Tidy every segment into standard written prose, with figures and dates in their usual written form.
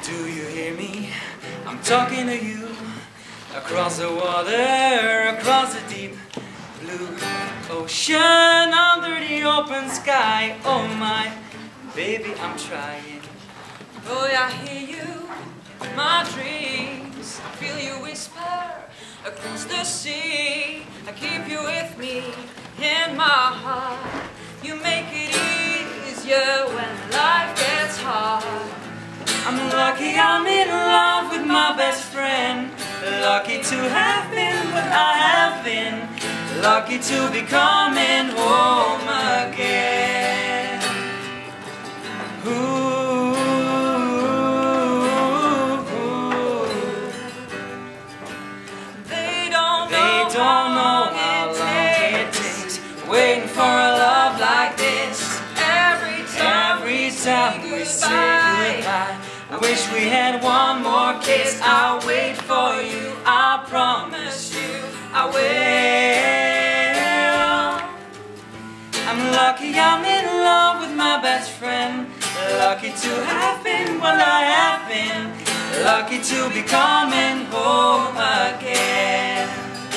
Do you hear me? I'm talking to you. Across the water, across the deep blue ocean, under the open sky. Oh my baby, I'm trying. Boy, I hear you in my dreams. I feel you whisper across the sea. I keep you with me in my heart. You make it easier when life gets hard. I'm lucky I'm in love with my best friend. Lucky to have been what I have been. Lucky to be coming home again. Ooh, They don't know how long it takes waiting for a love like this. Every time we say goodbye, I wish we had one more kiss. I'll wait for you, I promise you I will. I'm lucky I'm in love with my best friend. Lucky to have been what I have been. Lucky to be coming home again.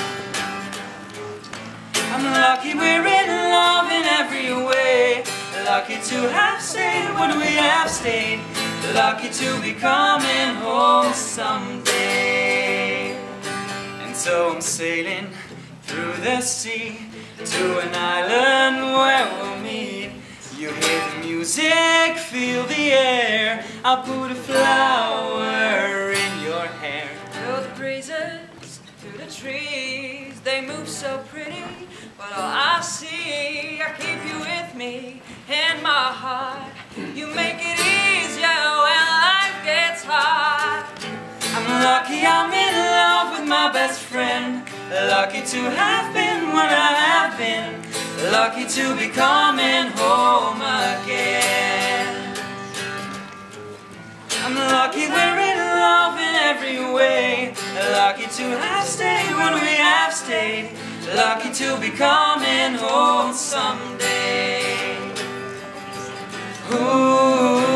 I'm lucky we're in love in every way. Lucky to have stayed what we have stayed. Lucky to be coming home someday. And so I'm sailing through the sea to an island where we'll meet. You hear the music, feel the air. I'll put a flower in your hair. Feel the breezes through the trees. They move so pretty, but all I see, I keep you with me in my heart. You make it easier when life gets hard. I'm lucky I'm in love with my best friend. Lucky to have been what I have been. Lucky to be coming home again. I'm lucky we're in love in every way. Lucky to have stayed when we have stayed. Lucky to be coming home someday. Ooh.